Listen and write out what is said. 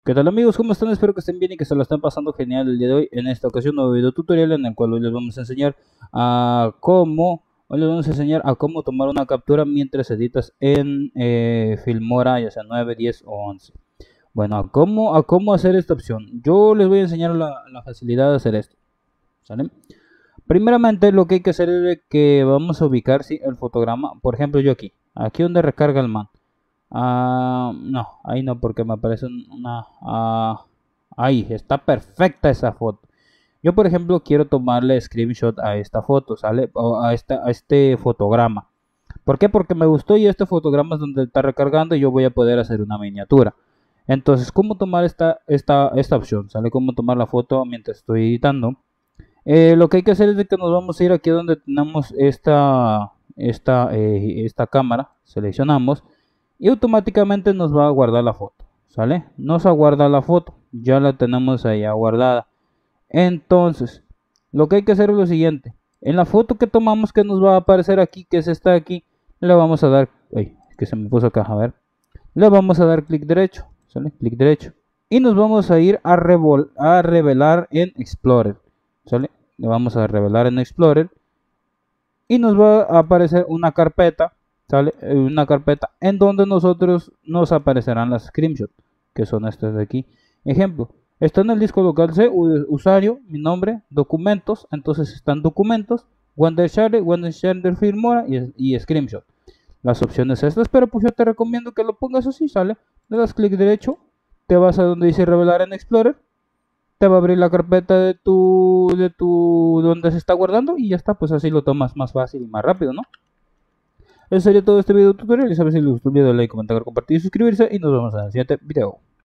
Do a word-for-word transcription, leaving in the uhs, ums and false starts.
¿Qué tal amigos? ¿Cómo están? Espero que estén bien y que se lo estén pasando genial el día de hoy. En esta ocasión, un nuevo video tutorial en el cual hoy les vamos a enseñar a cómo, hoy les vamos a enseñar a cómo tomar una captura mientras editas en eh, Filmora, ya sea nueve, diez o once. Bueno, a cómo, a cómo hacer esta opción. Yo les voy a enseñar la, la facilidad de hacer esto. ¿Sale? Primeramente, lo que hay que hacer es que vamos a ubicar si el fotograma, por ejemplo, yo aquí, aquí donde recarga el man. Ah, no, ahí no, porque me aparece una... ah, ahí, está perfecta esa foto. Yo, por ejemplo, quiero tomarle screenshot a esta foto, ¿sale? O a, esta, a este fotograma. ¿Por qué? Porque me gustó y este fotograma es donde está recargando y yo voy a poder hacer una miniatura. Entonces, ¿cómo tomar esta, esta, esta opción? ¿Sale? ¿Cómo tomar la foto mientras estoy editando? Eh, lo que hay que hacer es de que nos vamos a ir aquí donde tenemos esta, esta, eh, esta cámara. Seleccionamos y automáticamente nos va a guardar la foto, ¿sale? Nos aguarda la foto, ya la tenemos ahí guardada. Entonces, lo que hay que hacer es lo siguiente: en la foto que tomamos, que nos va a aparecer aquí, que es esta de aquí, le vamos a dar, ay, que se me puso acá, a ver, le vamos a dar clic derecho, ¿sale? Clic derecho y nos vamos a ir a, revol a revelar en Explorer, ¿sale? Le vamos a revelar en Explorer y nos va a aparecer una carpeta, ¿sale? Una carpeta en donde nosotros nos aparecerán las screenshots, que son estas de aquí. Ejemplo, está en el disco local C, usuario, mi nombre, documentos, entonces están documentos, Wondershare, Wondershare Filmora y, y screenshot. Las opciones estas, pero pues yo te recomiendo que lo pongas así, ¿sale? Le das clic derecho, te vas a donde dice revelar en Explorer, te va a abrir la carpeta de tu, de tu, donde se está guardando y ya está, pues así lo tomas más fácil y más rápido, ¿no? Eso sería todo este video tutorial. Y sabes, si les gustó el video, like, comentar, compartir y suscribirse y nos vemos en el siguiente video.